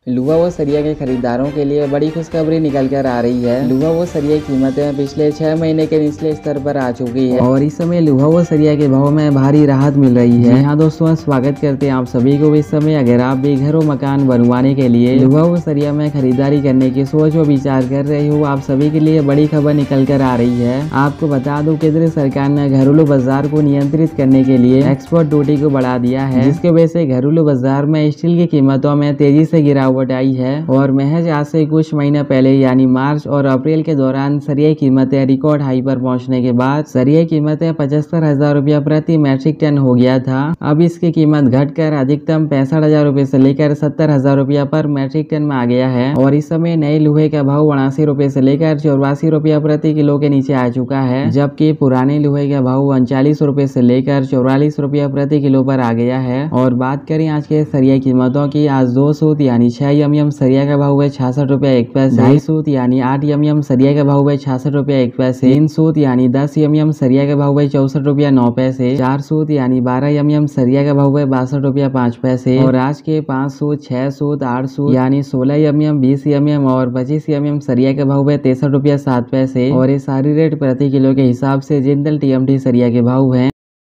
लुहा व सरिया के खरीदारों के लिए बड़ी खुशखबरी निकल कर आ रही है। लुहा व सरिया की कीमतें पिछले 6 महीने के निचले स्तर पर आ चुकी है और इस समय लुहा व सरिया के भाव में भारी राहत मिल रही है। यहाँ दोस्तों स्वागत करते हैं आप सभी को। इस समय अगर आप भी घर व मकान बनवाने के लिए लुहा व सरिया में खरीदारी करने की सोच व विचार कर रहे हो, आप सभी के लिए बड़ी खबर निकल कर आ रही है। आपको बता दूं केंद्र सरकार ने घरेलू बाजार को नियंत्रित करने के लिए एक्सपोर्ट ड्यूटी को बढ़ा दिया है, जिसकी वजह से घरेलू बाजार में स्टील की कीमतों में तेजी से गिरावट आई है। और महज आज से कुछ महीने पहले यानी मार्च और अप्रैल के दौरान सरिया कीमतें रिकॉर्ड हाई पर पहुंचने के बाद सरिया कीमतें 75,000 रुपया प्रति मैट्रिक टन हो गया था। अब इसकी कीमत घटकर अधिकतम 65,000 रुपए से लेकर 70,000 रुपया पर मैट्रिक टन में आ गया है। और इस समय नए लोहे का भाव 89 रुपए से लेकर 84 रुपया प्रति किलो के नीचे आ चुका है, जबकि पुराने लोहे का भाव 39 रुपए से लेकर 44 रुपया प्रति किलो पर आ गया है। और बात करें आज के सरिया कीमतों की, आज 2 सूत यानी 6 mm सरिया का भाव है 66 रुपया 1 पैसे, 2.5 सूत यानी 8 mm सरिया का भाव है 66 रुपया 1 पैसे, 3 सूत यानी 10 mm सरिया का भाव है 64 रुपया 9 पैसे, 4 सूत यानी 12 mm सरिया का भाव है 62 रुपया 5 पैसे। और आज के 5 सूत, 6 सूत, 8 सूत यानी 16 mm, 20 mm और 25 mm सरिया का भाव है 63 रुपया 7 पैसे। और ये सारी रेट प्रति किलो के हिसाब से जिंदल TMT सरिया के भाव है।